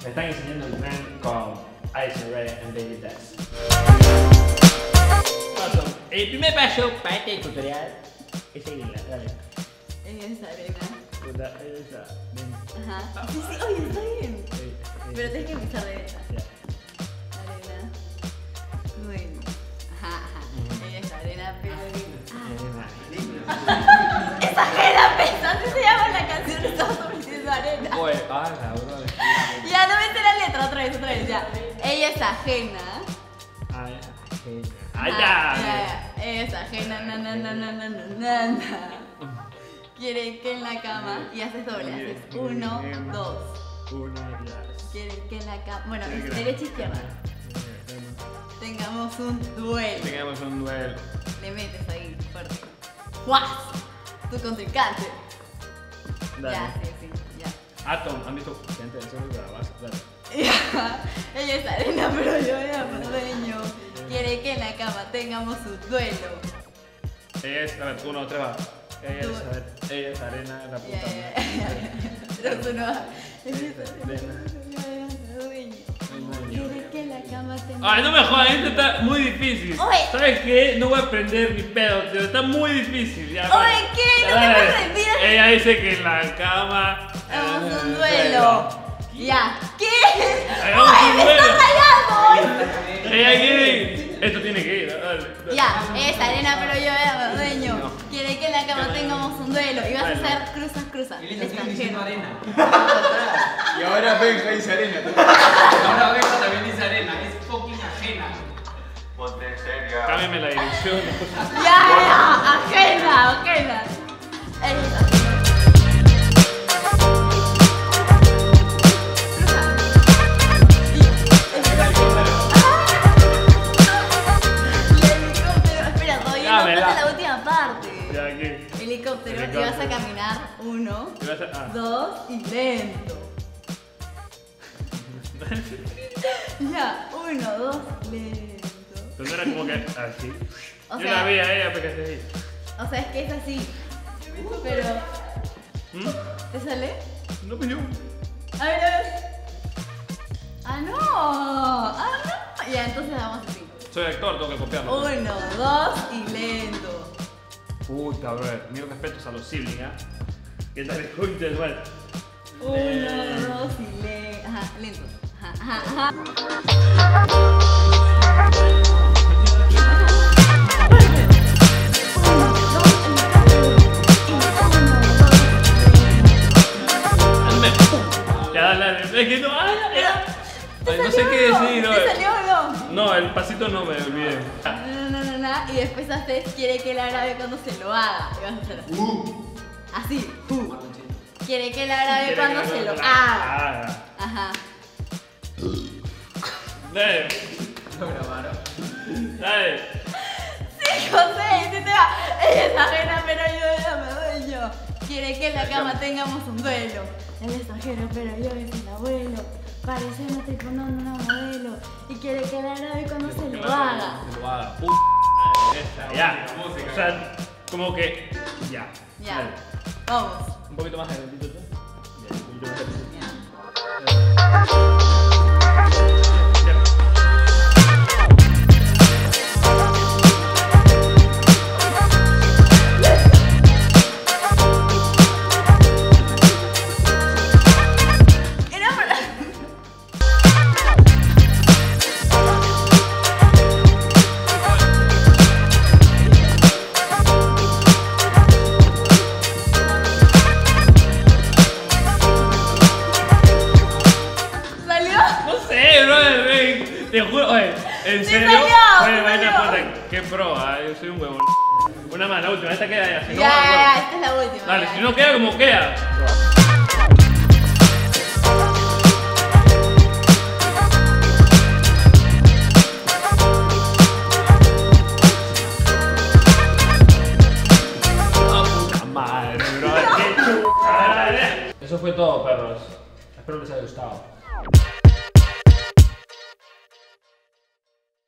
Me están enseñando el tren con Ice Ray and Baby Test. El primer paso para este tutorial es seguirla, dale. Esa arena. Esa. Ajá. Sí, sí, oye, está bien. Pero tienes que empezar de esta. Ya. Arena. Bueno. Ajá, ajá. Ella es arena, pero. Es ajena, pesa. Así se llama la canción. Estamos diciendo arena. Oye, bro. Ya, no me sé la letra. Otra vez, ya. Ella es ajena. Ay, ajena. Ajá, ¡Ay, ya! ya. Ella es ajena. Quiere que en la cama. Y haces doble. Haces 1, 2. 1, 2. Quiere que en la cama. Bueno, derecha, izquierda. Tengamos un duelo. Tengamos un duelo. Le metes ahí, fuerte. ¡Guas! Tu contrincante. Dale. Ya, sí, ya. Atom, ¿han visto gente del cielo de la base? Dale. Ya. Ella es arena, pero yo era dueño. Quiere que en la cama tengamos un duelo. Ella es, a ver, 1, 3, va. Ella es arena, la puta. Pero tú no. Dueño. Quiere que en la cama tengamos. Ay, no me jodas, esto está muy difícil. Oye. ¿Sabes qué? No voy a aprender mi pedo, tío. Está muy difícil. Ya, Oye, ¿qué? No te dale. puedes rendir. Ella dice que en la cama. Hagamos un duelo. Ya. ¿Qué? Hagamos un ¡Oye, me duelo. estás rayando! Ella quiere. Esto tiene que ir. Dale. Ya, es arena, pero yo era dueño. Quiere que en la cama tengamos un duelo. Y vas a hacer cruzas. Y le estoy diciendo Extranjero. arena. Y ahora Benja dice arena. Ahora Benja también dice arena. Es fucking ajena. Ponte seria. Cámbiame la dirección. Ya, ajena. Espera, todavía no Dámela. pasa la última parte. Ya, aquí. Helicóptero, y vas a caminar 1, Y vas a- 2 y lento. Ya, 1, 2, lento. Pero no era como que así. O Yo sea- la vi a ella porque es así. O sea, es que es así. Pero, ¿Mm? ¿te sale? No me dio. A ver. Ah, no. Ya, entonces vamos así. Soy actor, tengo que copiarlo. 1, 2 y lento. Puta, bro. Mis respetos a los siblings, ¿ah? ¿Qué tal el coito del mal? 1, 2 y lento. Ajá, lento. Ajá. Ya, dale. Es que no. Ay, no sé qué decir, ¿Te salió o no? No, el pasito no me olvidé. Y después haces, quiere que la grabe cuando se lo haga. Y vas a hacer así. Quiere que la grabe cuando se lo haga. Ajá. Dale, Lo grabaron. dale. Sí, José, sí te va. Ella es ajena, pero yo era dueño. Quiere que en la cama tengamos un duelo. Él es ajeno, pero yo es el abuelo. Parece una tipo, no, una modelo. Y quiere que la grabe cuando se lo haga. Se lo haga. Puta madre, esta, ya. O sea, como que. Ya. Ya. Dale. Vamos. Un poquito más adelantito tú. Ya, un poquito más adelantito. Ya. Era para... ¿Salió? No sé, bro, ven. Te juro, oye, en serio. salió, Oye, sí vaina salió. puta, qué pro, yo soy un huevón. Una más, la última, esta queda ya. Si no, Ya, esta es la última. dale, ya. si no queda como queda. Puta madre, bro, qué chucha. Eso fue todo, perros. Espero les haya gustado.